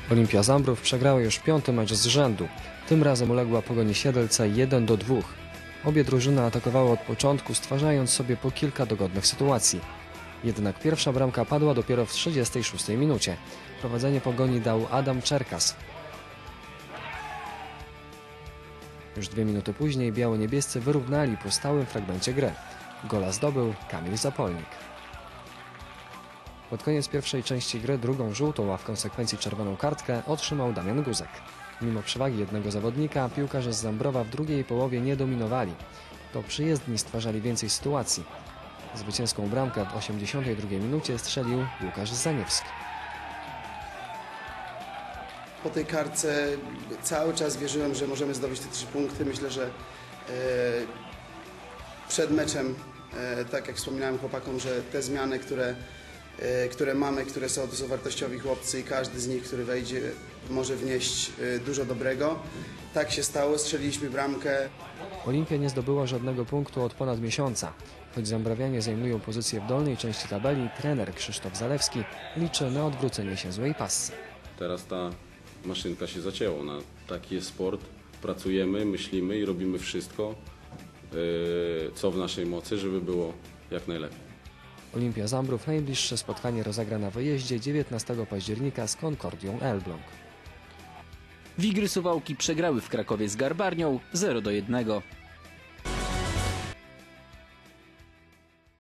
Olimpia Zambrów przegrała już 5. mecz z rzędu. Tym razem uległa Pogoni Siedlce 1-2. Obie drużyny atakowały od początku, stwarzając sobie po kilka dogodnych sytuacji. Jednak pierwsza bramka padła dopiero w 36 minucie. Prowadzenie Pogoni dał Adam Czerkas. Już 2 minuty później biało-niebiescy wyrównali po stałym fragmencie gry. Gola zdobył Kamil Zapolnik. Pod koniec pierwszej części gry drugą żółtą, a w konsekwencji czerwoną kartkę otrzymał Damian Guzek. Mimo przewagi jednego zawodnika, piłkarze z Zambrowa w drugiej połowie nie dominowali. To przyjezdni stwarzali więcej sytuacji. Zwycięską bramkę w 82 minucie strzelił Łukasz Zaniewski. Po tej kartce cały czas wierzyłem, że możemy zdobyć te 3 punkty. Myślę, że przed meczem, tak jak wspominałem chłopakom, że te zmiany, które mamy, które są, to są wartościowi chłopcy i każdy z nich, który wejdzie, może wnieść dużo dobrego. Tak się stało, strzeliliśmy bramkę. Olimpia nie zdobyła żadnego punktu od ponad miesiąca. Choć Zambrawianie zajmują pozycję w dolnej części tabeli, trener Krzysztof Zalewski liczy na odwrócenie się złej passy. Teraz ta maszynka się zacięła. Taki jest sport. Pracujemy, myślimy i robimy wszystko, co w naszej mocy, żeby było jak najlepiej. Olimpia Zambrów najbliższe spotkanie rozegra na wyjeździe 19 października z Concordią Elbląg. Wigry Suwałki przegrały w Krakowie z Garbarnią 0-1.